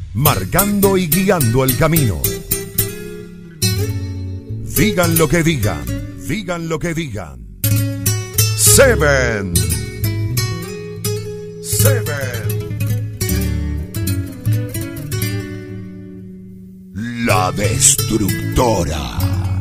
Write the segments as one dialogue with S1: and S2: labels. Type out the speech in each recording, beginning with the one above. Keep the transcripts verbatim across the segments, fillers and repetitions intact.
S1: marcando y guiando el camino. Digan lo que digan, digan lo que digan. Seven. Seven. La destructora.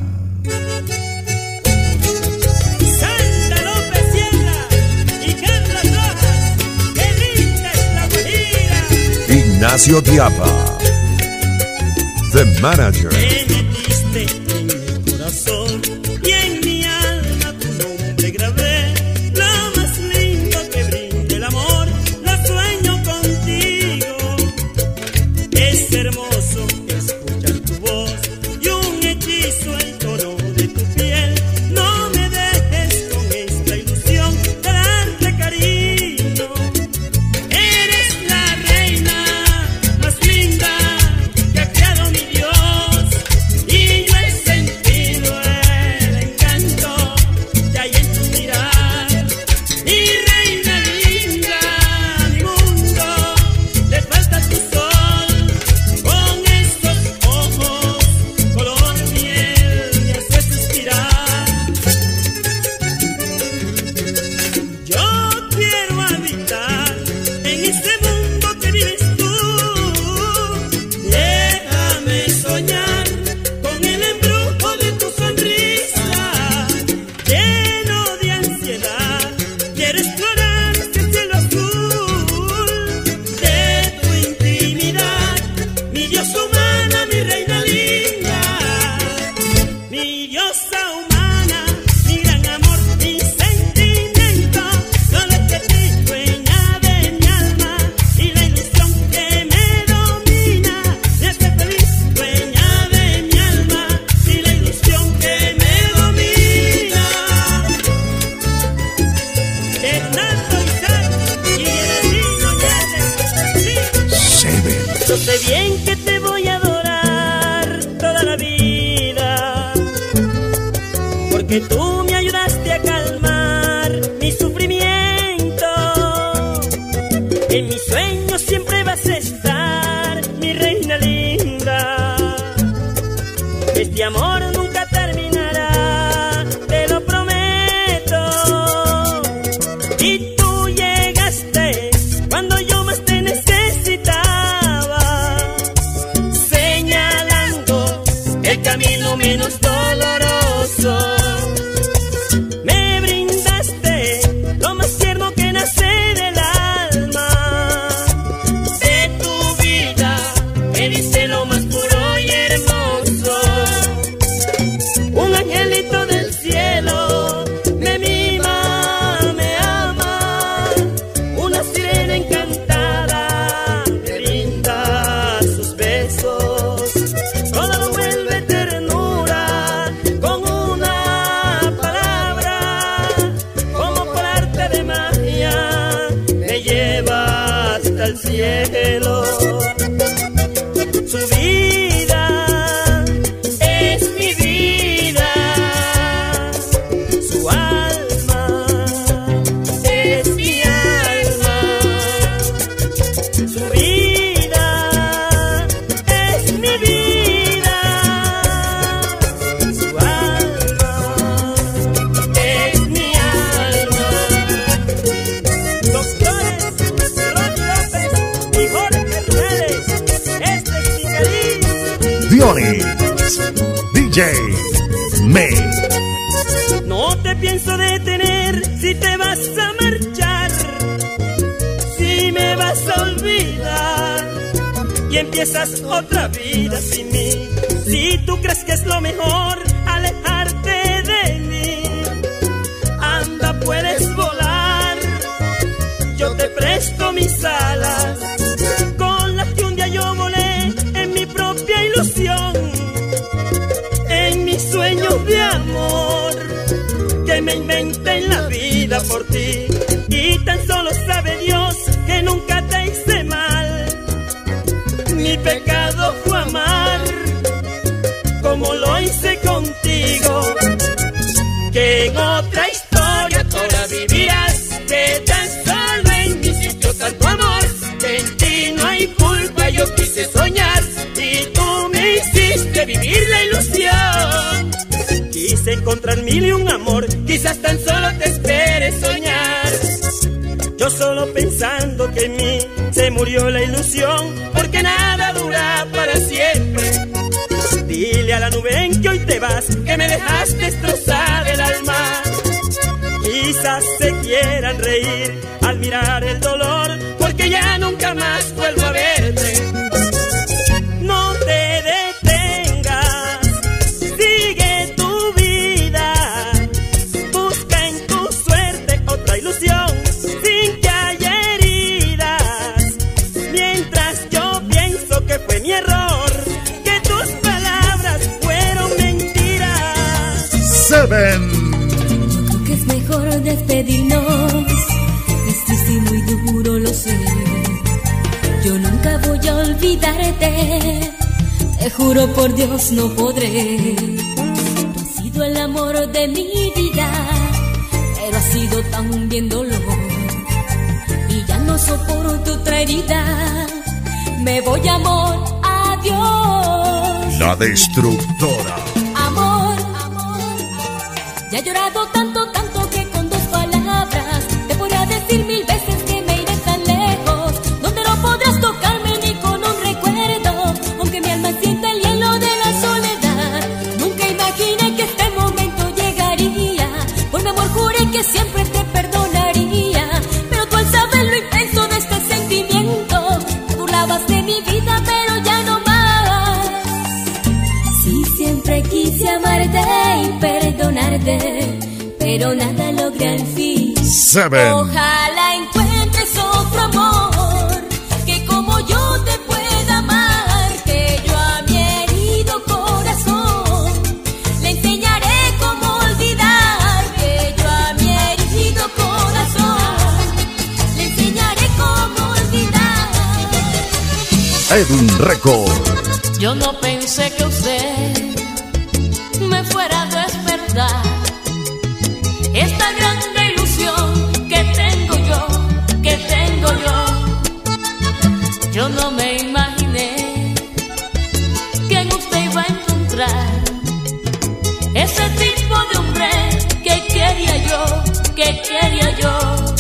S2: Sandra López Sierra y Carlos Rojas, qué linda es la Guajira.
S1: Ignacio Tiapa, The Manager.
S2: Te metiste en mi corazón y en mi alma tu nombre grabé. Lo más lindo que brinde el amor, lo sueño contigo. Es hermoso escuchar tu voz y un hechizo el tono de tu piel. No me dejes con esta ilusión de darte cariño. Eres la reina más linda que ha creado mi Dios, y yo he sentido el encanto que hay en tu mirar. Mi reina linda, mi mundo, le falta tu sol. Con esos ojos color miel me haces suspirar. Yo quiero habitar en ese mundo que vives tú. Déjame soñar con el embrujo de tu sonrisa. Lleno de ansiedad, quiero explorar ese cielo azul de tu intimidad. Mi diosa humana, mi reina linda, mi diosa humana, mi gran amor, mi sentimiento. Solo es de ti, dueña de mi alma, y la ilusión que me domina me hace feliz. Dueña de mi alma, y la ilusión que me domina. Hernando Isaac y Geraldino Yáñez, sí.
S1: Seven.
S2: Yo sé bien que te voy a adorar toda la vida, porque tú me ayudaste a calmar mi sufrimiento. En mis sueños siempre vas a estar, mi reina linda. Este amor nunca terminará, te lo prometo. Y tú llegaste cuando yo más te necesitaba, señalando el camino menos doloroso. Me brindaste lo más tierno que nace del alma. De tu vida me diste lo más puro y hermoso. Un angelito del cielo me mima, me ama. Una sirena encantada me brinda sus besos. Todo lo vuelve ternura con una palabra. Como por arte de magia me lleva hasta el cielo. Su vida es mi vida, su alma es mi alma. Su vida es mi vida, su alma es mi alma. Doctores Ronnie López y Jorge Hernández, este es mi cariño.
S1: Dionis, D J, Me.
S2: No te pienso detener si te vas a marchar, si me vas a olvidar y empiezas otra vida sin mí. Si tú crees que es lo mejor alejarte de mí, anda, puedes volar. Yo te presto mis alas, con las que un día yo volé en mi propia ilusión, en mis sueños de amor que me inventé en la vida por ti. Y tan solo sabe Dios que nunca te hice mal. Mi pecado fue amar como lo hice contigo, que en otra historia toda vivías, que tan solo en mi sitio tanto amor, que en ti no hay hay culpa, yo quise soñar y tú me hiciste vivir la ilusión. Quise encontrar mil y un amor, quizás tan solo te esperes soñar. Yo solo pensando que en mí se murió la ilusión, porque nada dura para siempre. Dile a la nube en que hoy te vas, que me dejaste destrozar el alma. Quizás se quieran reír al mirar el dolor, porque ya nunca más vuelvo a verte. No te detengas, sigue tu vida, busca en tu suerte otra ilusión, sin que haya heridas. Mientras yo pienso que fue mi error, que tus palabras fueron mentiras.
S1: Seven.
S3: Es mejor despedirnos, es triste y muy duro, lo sé. Yo nunca voy a olvidarte, te juro por Dios no podré. Tú has sido el amor de mi vida, pero has sido también dolor. Y ya no soporto otra herida, me voy amor, adiós.
S1: La destructora.
S3: Amor, amor, ya he llorado tanto, tanto que con dos palabras te podría decir mil veces que me iré tan lejos, donde no podrás tocarme ni con un recuerdo, aunque mi alma sienta el hielo de la soledad. Nunca imaginé que este momento llegaría, por mi amor juré que siempre te perdonaría, pero tú al saber lo intenso de este sentimiento, te burlabas de mi vida, pero ya no más. Sí, siempre quise amarte y perdonarte, pero nada logra al fin.
S1: Seven.
S3: Ojalá encuentres otro amor que como yo te pueda amar, que yo a mi herido corazón le enseñaré cómo olvidar, que yo a mi herido corazón le enseñaré cómo olvidar.
S1: Edwin Record.
S3: Yo no pensé que usted me fuera a despertar esta grande ilusión que tengo yo, que tengo yo. Yo no me imaginé que en usted iba a encontrar ese tipo de hombre que quería yo, que quería yo.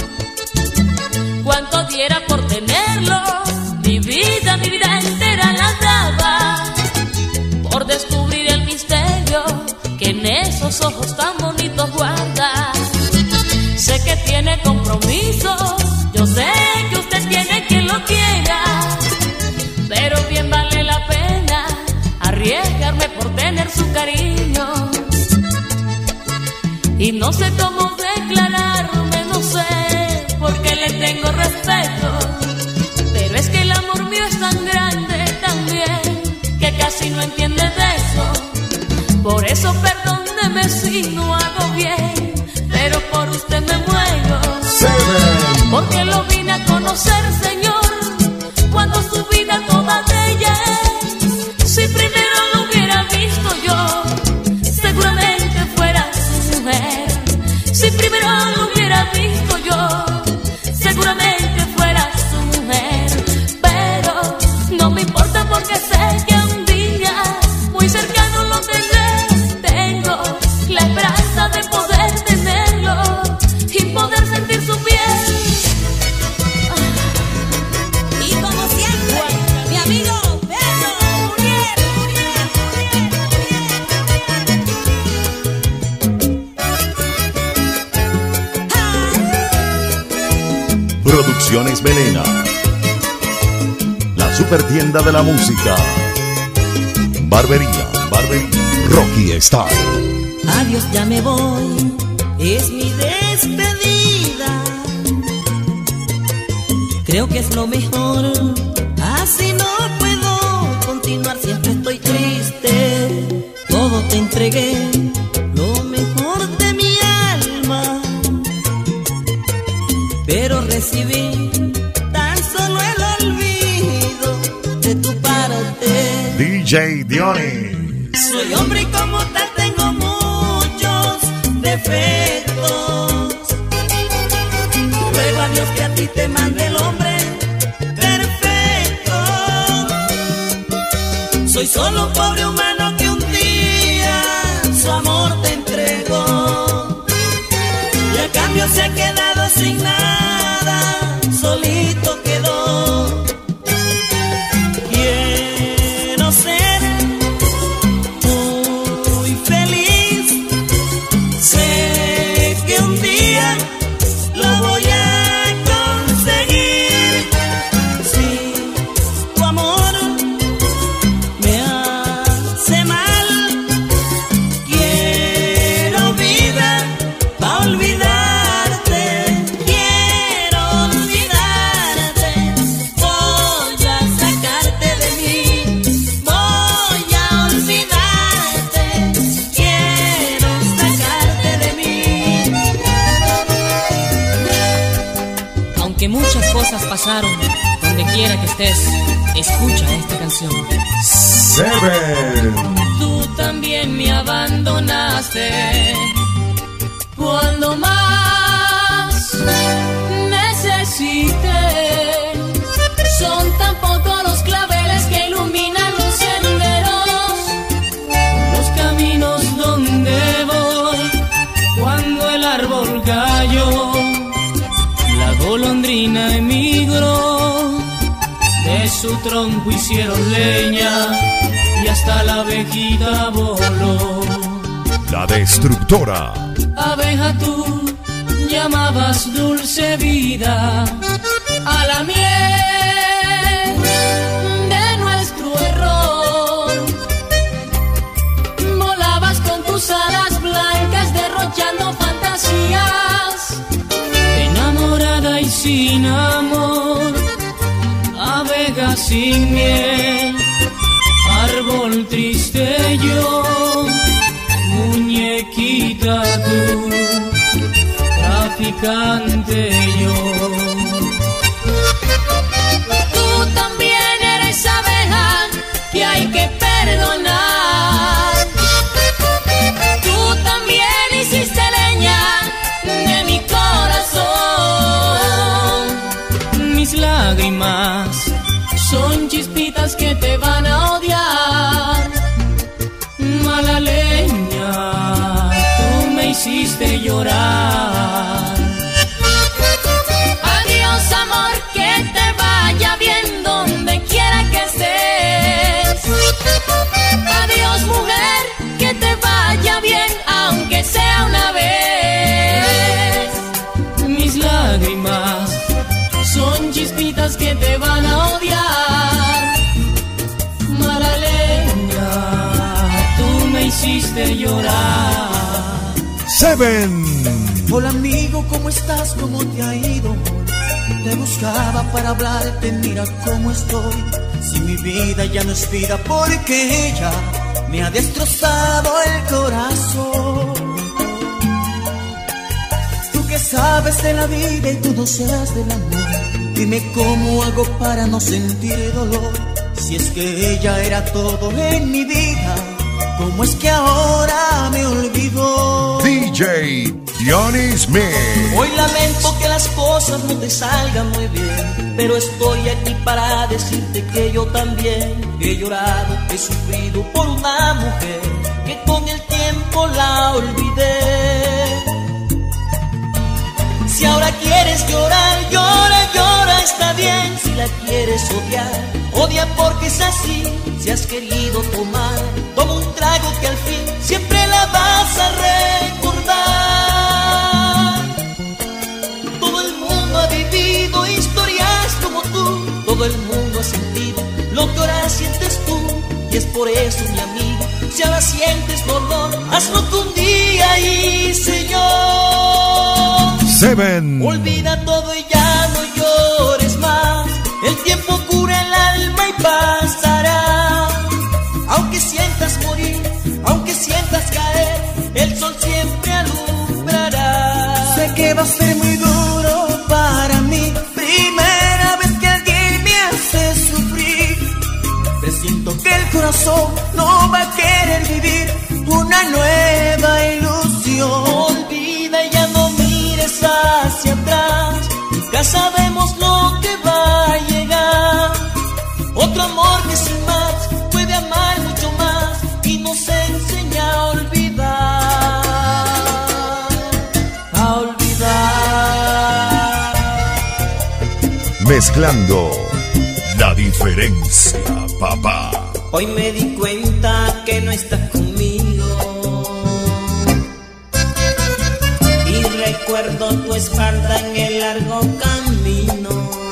S3: Cuánto diera por tenerlo, mi vida, mi vida entera la daba, por descubrir el misterio que en esos ojos tan bonitos guarda. Sé que tiene compromiso, yo sé que usted tiene quien lo quiera, pero bien vale la pena arriesgarme por tener su cariño. Y no sé cómo declararme, no sé, porque le tengo respeto, pero es que el amor mío es tan grande también, que casi no entiende de eso. Por eso perdóneme si no hago bien, pero por usted me muero.
S1: Seven.
S3: Porque lo vine a conocer, Señor, cuando su vida toda de ella es. Si primero lo hubiera visto yo, seguramente fuera su mujer. Si primero lo hubiera visto yo, seguramente fuera su mujer. Pero no me importa porque sé que un día muy cercano lo tendré. Tengo la esperanza de poder tenerlo y poder sentir su piel. Y como siempre, mi amigo Pedro Muriel, Muriel, Muriel, Muriel.
S1: Producciones Melena. La super tienda de la música. Barbería, barbería. Rocky Star.
S2: Adiós, ya me voy, es mi despedida. Creo que es lo mejor, así no puedo continuar, siempre estoy triste. Todo te entregué, lo mejor de mi alma, pero recibí tan solo el olvido de tu parte.
S1: D J Diony.
S2: Soy hombre y como tal tengo muchos defectos. Ruego a Dios que a ti te mande el hombre perfecto. Soy solo un pobre humano que un día su amor te entregó y a cambio se ha quedado sin nada, solito quedó. Quiero ser muy feliz, sé que un día lo voy a conseguir. Si tu amor me hace mal, quiero vida pa' olvidarte, quiero olvidarte. Voy a sacarte de mí, voy a olvidarte, quiero sacarte de mí.
S3: Aunque muchas cosas pasaron, donde quiera que estés, escucha esta canción.
S1: Seven.
S3: Tú también me abandonaste cuando más necesité. Son tan pocos los claveles que iluminan los senderos, los caminos donde voy. Cuando el árbol cayó, la golondrina emigró, de su tronco hicieron leña y hasta la abejita voló.
S1: La Destructora.
S3: Abeja, tú llamabas dulce vida a la miel de nuestro error. Volabas con tus alas blancas derrochando fantasías, enamorada y sin amor. Abeja sin miel, árbol triste yo, muñequita tú, traficante yo. Tú también eres abeja que hay que perdonar. Tú también hiciste leña de mi corazón. Mis lágrimas son chispitas que te van a odiar. Mala leña, tú me hiciste llorar. Adiós amor, que te vaya bien donde quiera que estés. Adiós mujer, que te vaya bien aunque sea una vez. Mis lágrimas son chispitas que te van a odiar. Mala leña, tú me hiciste llorar.
S1: Seven.
S4: Hola amigo, ¿cómo estás? ¿Cómo te ha ido? Te buscaba para hablarte, mira cómo estoy. Si mi vida ya no es vida porque ella me ha destrozado el corazón. Tú que sabes de la vida y tú no seas del amor, dime cómo hago para no sentir dolor. Si es que ella era todo en mi vida, ¿cómo es que ahora me olvidó?
S1: D J Johnny Smith.
S2: Hoy lamento que las cosas no te salgan muy bien, pero estoy aquí para decirte que yo también he llorado, he sufrido por una mujer que con el tiempo la olvidé. Si ahora quieres llorar, llora, llora, está bien. Si la quieres odiar, odia porque es así. Si has querido tomar, toma un trago que al fin siempre la vas a recordar. Todo el mundo ha vivido historias como tú, todo el mundo ha sentido lo que ahora sientes tú. Y es por eso, mi amigo, si ahora sientes dolor, hazlo tú un día y Señor.
S1: Seven.
S2: Olvida todo y ya no llores más. El tiempo cura el alma y pasará. Aunque sientas morir, aunque sientas caer, el sol siempre alumbrará.
S4: Sé que va a ser muy duro para mí, primera vez que alguien me hace sufrir. Presiento que el corazón no va a querer vivir una nueva ilusión.
S2: Olvida y ya no mires hacia atrás, nunca sabemos lo que va a llegar. Otro amor que sin más puede amar
S1: Mezclando La Diferencia, papá.
S5: Hoy me di cuenta que no estás conmigo y recuerdo tu espalda en el largo camino.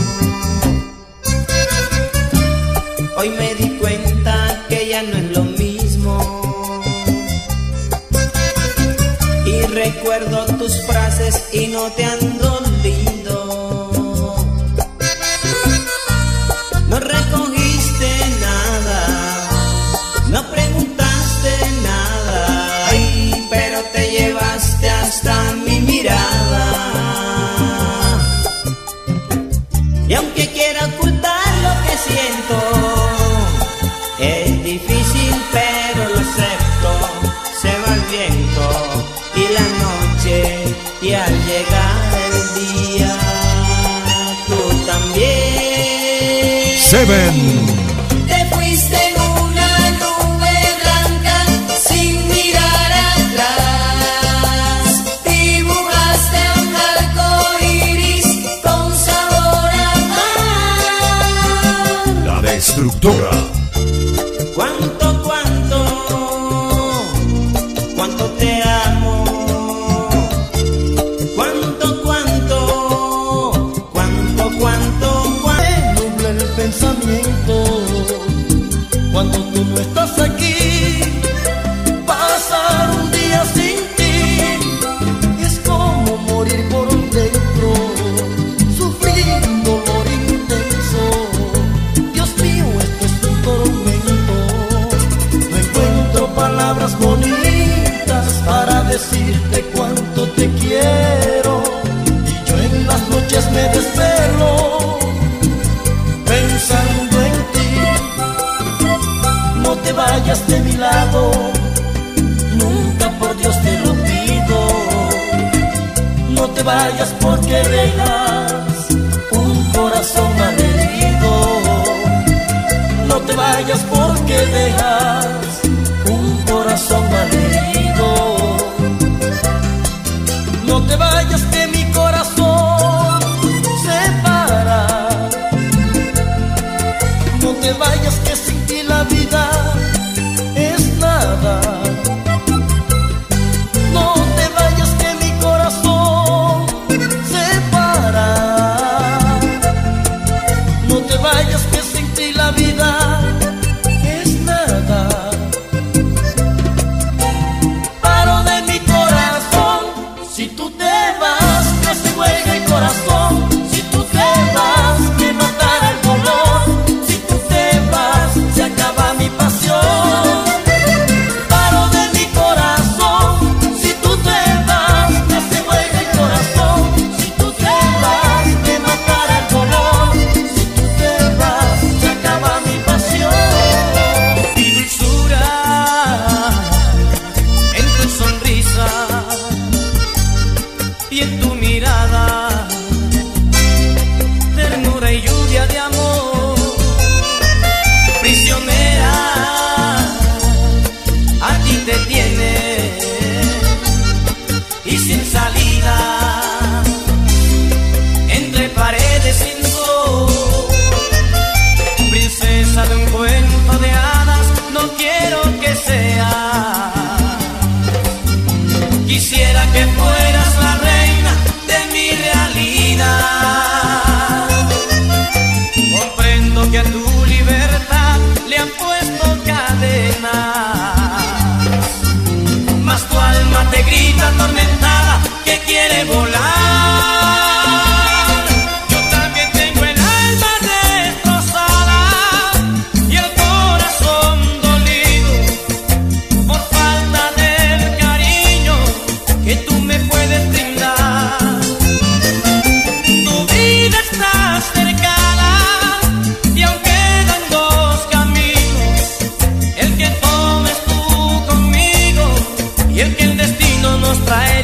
S5: Hoy me di cuenta que ya no es lo mismo y recuerdo tus frases y no te han dolido. No recogiste nada, no preguntaste nada, ay, pero te llevaste hasta mi mirada. Y aunque quiera ocultar lo que siento, es difícil pero lo acepto. Se va el viento y la noche, y al llegar el día tú también
S1: Seven.
S5: te fuiste en una nube blanca sin mirar atrás. Dibujaste un arco iris con sabor a mar.
S1: La Destructora.
S5: Cuánto, cuánto, cuánto te amo. Cuánto, cuánto, cuánto, cuánto, cuánto.
S4: Me nubla el pensamiento cuando tú no estás aquí. Pasar un día sin ti es como morir por dentro, sufrir un dolor intenso. Dios mío, esto es un tormento. No encuentro palabras bonitas para decirte cuánto te quiero, y yo en las noches me desvelo pensando en ti. No te vayas de mi lado, nunca, por Dios te lo pido. No te vayas porque dejas un corazón malherido. No te vayas porque dejas un corazón malherido. No te vayas que mi corazón se para. No te vayas que sin ti la vida es nada. No te vayas que mi corazón se para. No te vayas que sin ti la vida es nada. Paro de mi corazón, si tú te vas que se juega el corazón. Si tú te vas que matará el dolor. Si tú te vas se acaba mi pasión. Paro de mi corazón, si tú te vas que se juega el corazón. Si tú te vas que matará el dolor. Si tú te vas se acaba mi pasión.
S5: Mi dulzura en tu sonrisa y en tu mirada, ternura y lluvia de amor. Prisionera, a ti te tiene y sin salida, entre paredes sin sol. Princesa de un cuento de hadas, no quiero que seas. Quisiera que fueras la reina de mi realidad. Comprendo que a tu libertad le han puesto cadenas, mas tu alma te grita atormentada que quiere volar. Yo también tengo el alma destrozada y el corazón dolido por falta del cariño que tú me puedes brindar. Tu vida está cercana y aún quedan dos caminos, el que tomes tú conmigo y el que el destino nos trae.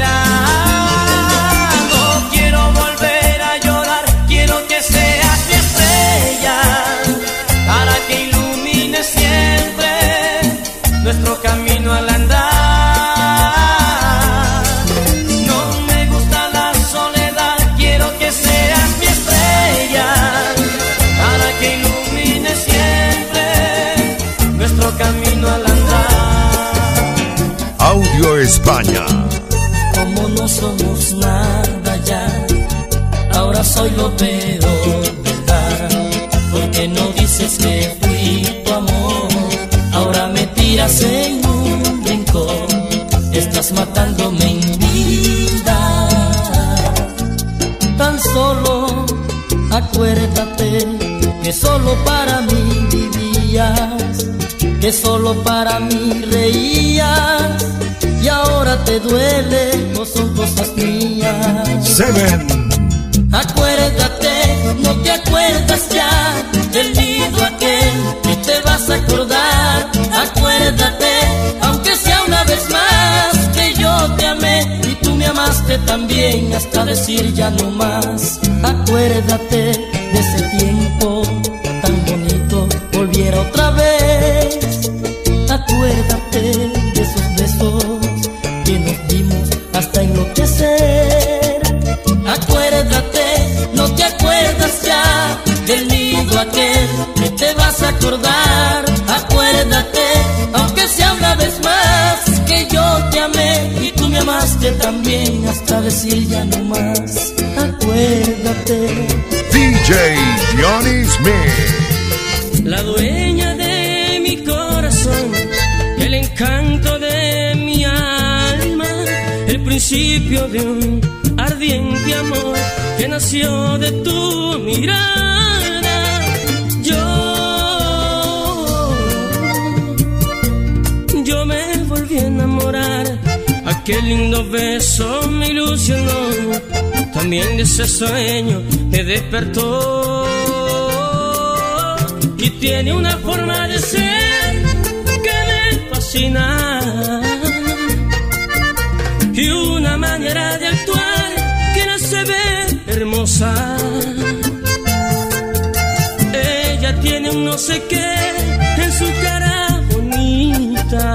S1: España.
S6: Como no somos nada ya, ahora soy lo peor, ¿verdad? Porque no dices que fui tu amor, ahora me tiras en un rincón, estás matándome en vida. Tan solo acuérdate que solo para mí vivías, que solo para mí reías, y ahora te duele, no son cosas mías.
S1: Seven.
S6: Acuérdate, no te acuerdas ya del nido aquel que te vas a acordar. Acuérdate, aunque sea una vez más, que yo te amé y tú me amaste también, hasta decir ya no más. Acuérdate de ese tiempo tan bonito, volviera otra vez. Acuérdate de esos besos que nos dimos hasta enloquecer. Acuérdate, no te acuerdas ya del nido aquel que te vas a acordar. Acuérdate, aunque sea una vez más, que yo te amé y tú me amaste también, hasta decir ya no más. Acuérdate.
S1: D J Johnny Smith.
S2: La dueña de mi corazón, el encanto de mi alma, el principio de un ardiente amor que nació de tu mirada. Yo, yo me volví a enamorar, aquel lindo beso me ilusionó, también de ese sueño me despertó. Y tiene una forma de ser que me fascina, y una manera de actuar que no se ve hermosa. Ella tiene un no sé qué en su cara bonita,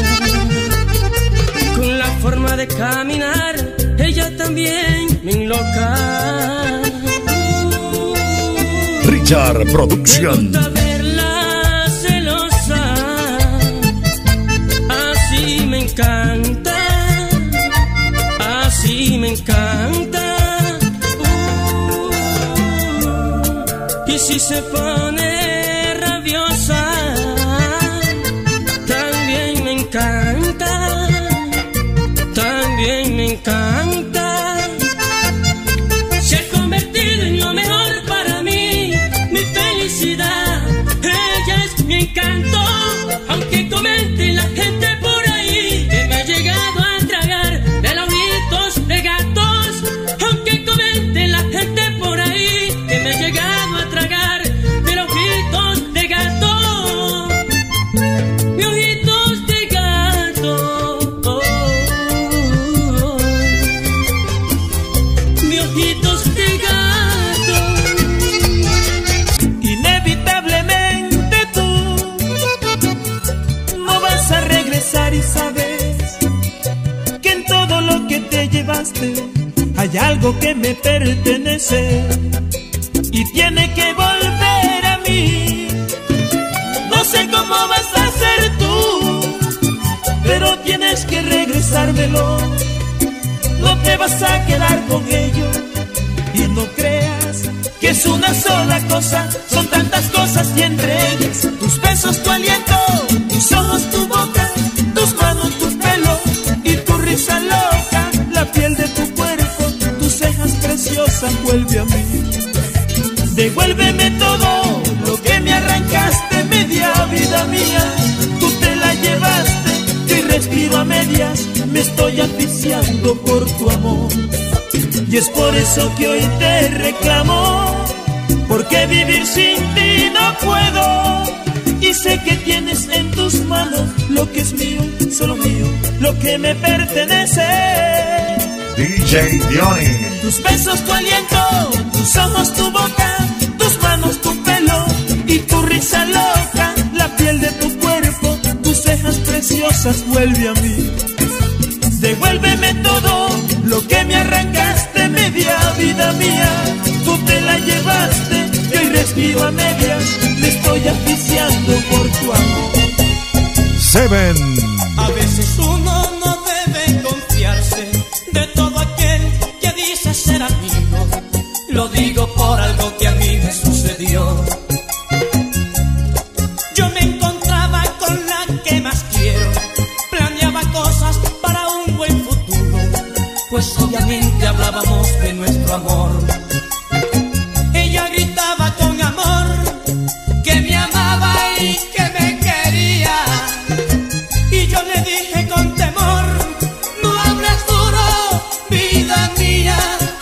S2: con la forma de caminar ella también me enloca.
S1: Richard Producción.
S2: Me gusta verla celosa, así me encanta, así me encanta. Uh, y si se pone rabiosa, también me encanta, también me encanta. Se ha convertido en lo mejor para mí, mi felicidad. Ella es mi encanto, aunque comente la gente por ahí que me ha llegado a tragar de los ojitos de gatos. Aunque comente la gente por ahí que me ha llegado a tragar de los ojitos de gato, mis ojitos de gato, oh, oh, oh. Mis ojitos de gato.
S7: Inevitablemente tú no vas a regresar, y sabes que en todo lo que te llevaste hay algo que me pertenece y tiene que volver a mí. No sé cómo vas a hacer tú, pero tienes que regresármelo. No te vas a quedar con ello, y no creas que es una sola cosa, son tantas cosas, y entre ellas tus besos, tu aliento, tus ojos, tu boca, tus manos, tu pelo y tu risa loca, la piel de tu cuerpo, tus cejas preciosas. Vuelve a mí, devuélveme todo lo que me arrancaste, media vida mía, tú te la llevaste y respiro a medias, me estoy asfixiando por tu amor. Y es por eso que hoy te reclamo, porque vivir sin ti no puedo. Y sé que tienes en tus manos lo que es mío, solo mío, lo que me pertenece.
S1: D J Johnny.
S7: Tus besos, tu aliento, tus ojos, tu boca, tus manos, tu pelo y tu risa loca, la piel de tu cuerpo, tus cejas preciosas. Vuelve a mí, devuélveme todo lo que me arrancaste, media vida mía, tú te la llevaste y hoy respiro a medias, me estoy asfixiando por tu amor.
S1: Seven.
S7: A veces uno no debe
S6: amor. Ella gritaba con amor que me amaba y que me quería, y yo le dije con temor, no hables duro, vida mía.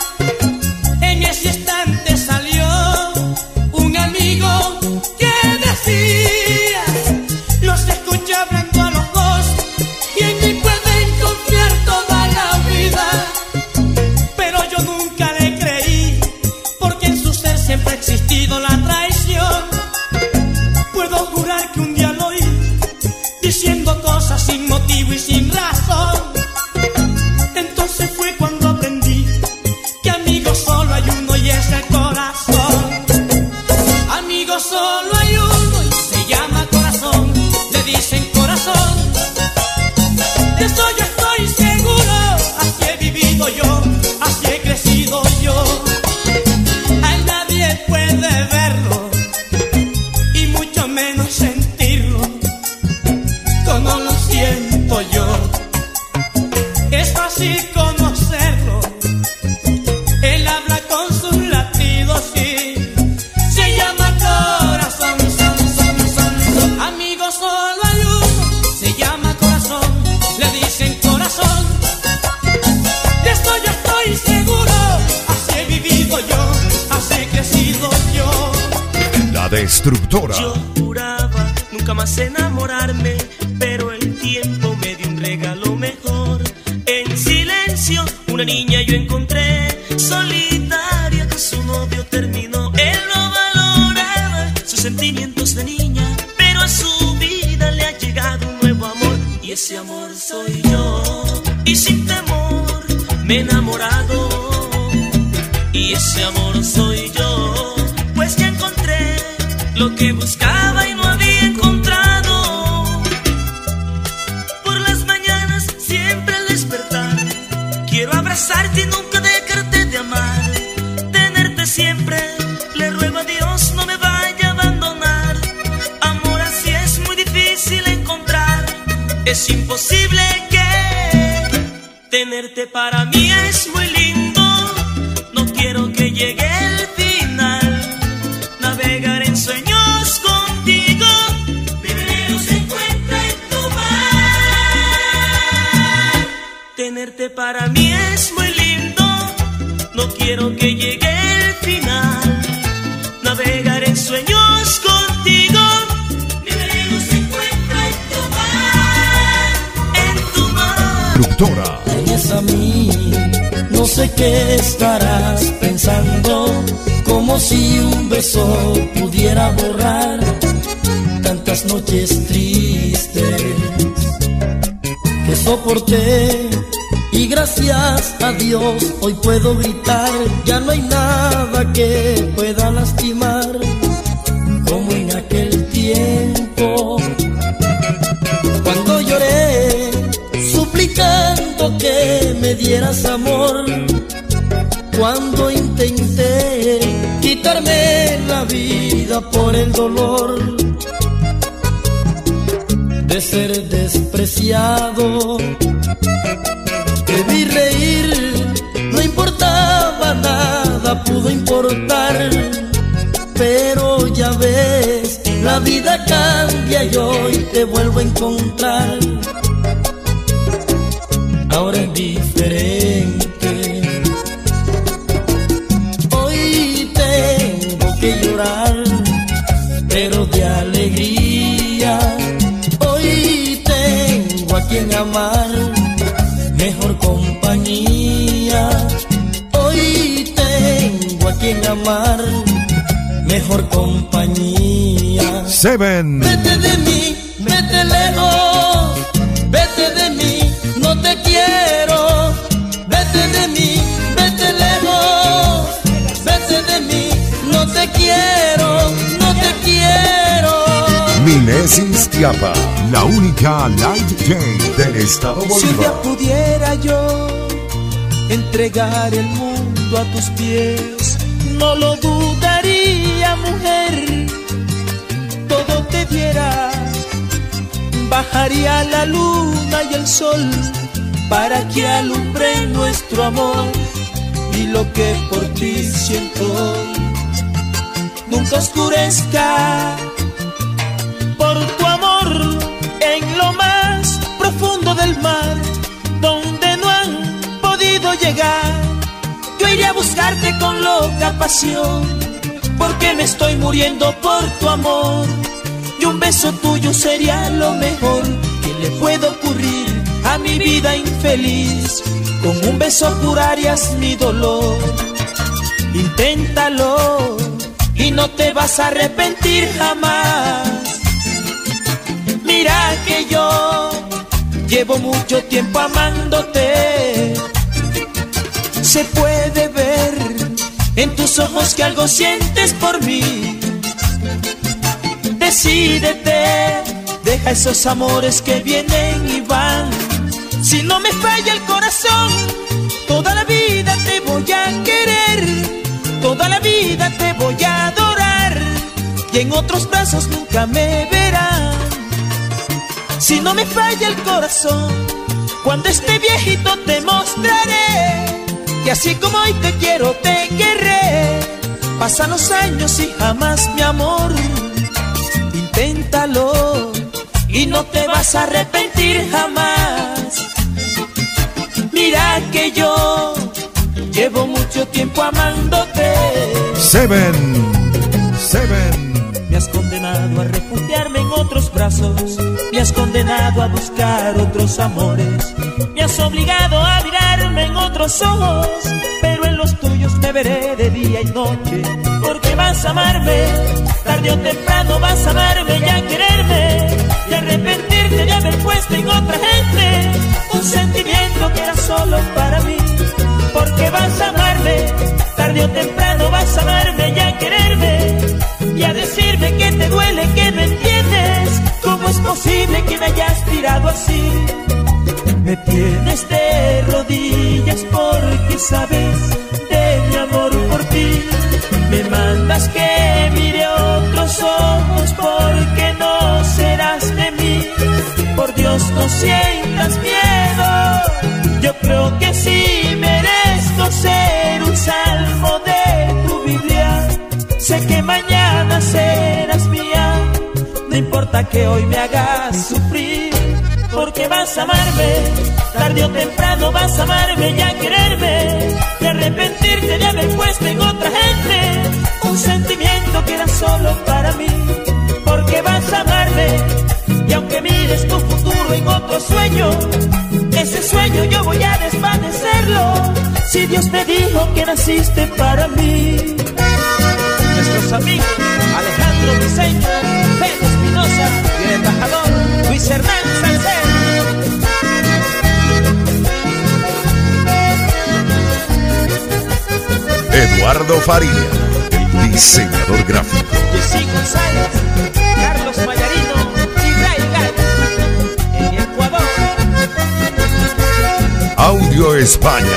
S6: En ese instante salió un amigo que decía, los escuché hablando a los dos y en mí pueden confiar toda la vida. Pero yo nunca le creí, porque en su ser siempre ha existido la traición. Puedo jurar que un día lo oí diciendo cosas sin motivo y sin razón. Entonces fue cuando aprendí que amigo solo hay uno y es el corazón. Amigo solo hay uno y se llama corazón. Le dicen corazón. De eso yo estoy seguro. Así he vivido yo, así he crecido yo. A él nadie puede verlo y mucho menos sentirlo como lo siento yo. Es fácil conocerlo. Él habla con sus latidos y se llama corazón, son, son, son, son. Amigo solo hay uno, se llama corazón. Le dicen corazón. De esto yo estoy seguro. Así he vivido yo, así he crecido yo.
S1: La Destructora.
S2: Yo juraba nunca más enamorarme, pero el tiempo me dio un regalo mejor. En silencio una niña yo encontré, solitaria con su novio terminó. Él no valoraba sus sentimientos de niña, pero a su vida le ha llegado un nuevo amor, y ese amor soy yo. Y sin temor me he enamorado, y ese amor soy yo. Pues ya encontré lo que buscaba y no había encontrado. Por las mañanas siempre al despertar quiero abrazarte y nunca dejarte de amar. Tenerte siempre, le ruego a Dios no me vaya a abandonar. Amor así es muy difícil encontrar, es imposible que tenerte para mí es muy lindo. No quiero que llegue el final, navegar en sueños contigo. Mi velero se encuentra en tu mar. Tenerte para mí es muy lindo. No quiero que llegue el final, navegar en sueños contigo. Mi velero se encuentra en tu mar, en tu mar.
S1: Destructora.
S6: Vienes a mí, no sé qué estarás pensando, como si un beso pudiera borrar tantas noches tristes que soporté. Y gracias a Dios hoy puedo gritar, ya no hay nada que pueda lastimar como en aquel tiempo, cuando lloré suplicando que me dieras amor, cuando intenté quitarme la vida por el dolor de ser despreciado. Te vi reír, no importaba nada, pudo importar, pero ya ves, la vida cambia y hoy te vuelvo a encontrar. Ahora es diferente, hoy tengo que llorar, pero de alegría. Hoy tengo a quien amar, mejor compañía. Hoy tengo a quien amar, mejor compañía.
S1: Seven.
S6: Vete de mí, vete lejos, vete de mí, no te quiero. Vete de mí, vete lejos, vete de mí, no te quiero, no te quiero.
S1: Minesis Tiapa, la única light J del estado
S7: Si un día
S1: Bolívar.
S7: pudiera yo entregar el mundo a tus pies, no lo dudaría, mujer. Todo te diera, bajaría la luna y el sol para que alumbre nuestro amor. y lo que por ti siento nunca oscurezca. Por tu amor en lo más profundo del mar, donde no han podido llegar, yo iré a buscarte con loca pasión, porque me estoy muriendo por tu amor. Y un beso tuyo sería lo mejor que le puede ocurrir a mi vida infeliz. Con un beso curarías mi dolor. Inténtalo y no te vas a arrepentir jamás. Mira que yo llevo mucho tiempo amándote. Se puede ver en tus ojos que algo sientes por mí. Decídete, deja esos amores que vienen y van. Si no me falla el corazón, toda la vida te voy a querer, toda la vida te voy a adorar, y en otros brazos nunca me verán. Si no me falla el corazón, cuando esté viejito te mostraré que así como hoy te quiero, te querré. Pasan los años y jamás, mi amor, inténtalo y no te vas a arrepentir jamás. Mira que yo llevo mucho tiempo amándote.
S1: Seven, Seven.
S7: Me has condenado a refugiarme en otros brazos, me has condenado a buscar otros amores, me has obligado a mirarme en otros ojos, pero en los tuyos me veré de día y noche, porque vas a amarme, tarde o temprano vas a amarme y a quererme, y arrepentirte de haber puesto en otra gente un sentimiento que era solo para mí. Porque vas a amarme, tarde o temprano vas a amarme y a quererme, y a decirme que te duele, que me entiendes. ¿Cómo es posible que me hayas tirado así? Me tienes de rodillas porque sabes de mi amor por ti. Me mandas que mire otros ojos porque no serás de mí. Por Dios, no sientas miedo, yo creo que sí merezco ser un salmo de tu Biblia. Sé que mañana serás mía, no importa que hoy me hagas sufrir, porque vas a amarme, tarde o temprano vas a amarme y a quererme, y arrepentirte de haber puesto en otra gente un sentimiento que era solo para mí. Porque vas a amarme, y aunque mires tu futuro en otro sueño, ese sueño yo voy a desvanecerlo, si Dios me dijo que naciste para mí. Nuestros amigos Alejandro Briceño, Pedro Espinosa y el embajador Luis Hernán Sánchez.
S1: Eduardo Faría, el diseñador gráfico.
S7: Jessy González, Carlos Mayarino y Ray Gall en Ecuador.
S1: Audio España.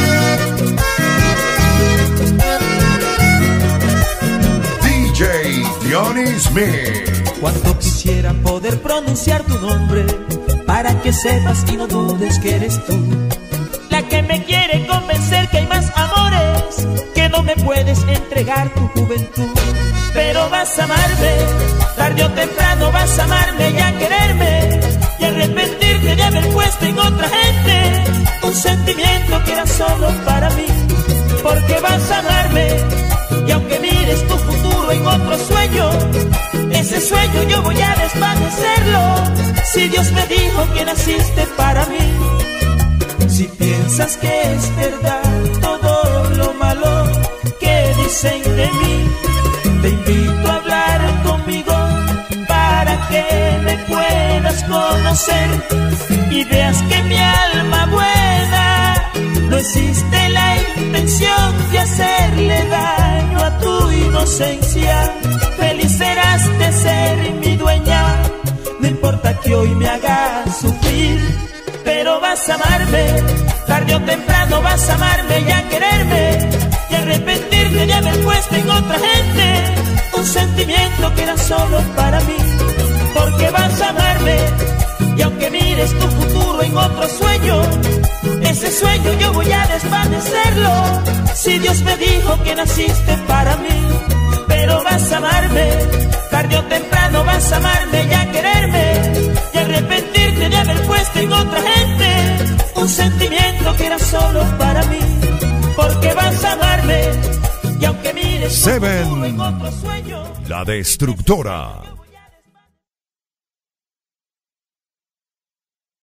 S1: D J Dionis Smith.
S7: Cuánto quisiera poder pronunciar tu nombre para que sepas y no dudes que eres tú, la que me quiere convencer que hay más amores, que no me puedes entregar tu juventud. Pero vas a amarme, tarde o temprano vas a amarme y a quererme, y arrepentirte de haber puesto en otra gente un sentimiento que era solo para mí. Porque vas a amarme, y aunque mires tu futuro en otro sueño, ese sueño yo voy a desvanecerlo, si Dios me dijo que naciste para mí. Si piensas que es verdad todo lo malo que dicen de mí, te invito a hablar conmigo para que me puedas conocer y veas que mi alma buena no existe la intención de hacerle daño a tu inocencia. Feliz serás de ser mi dueña, no importa que hoy me hagas sufrir. Pero vas a amarme, tarde o temprano vas a amarme y a quererme, y arrepentirte de haber puesto en otra gente un sentimiento que era solo para mí. Porque vas a amarme, y aunque mires tu futuro en otro sueño, ese sueño yo voy a desvanecerlo. Si Dios me dijo que naciste para mí, pero vas a amarme, tarde o temprano vas a amarme y a quererme, y arrepentirte de haber puesto en otra gente un sentimiento que era solo para mí, porque vas a amarme, y aunque mires
S1: Seven,
S7: en otro sueño,
S1: la destructora.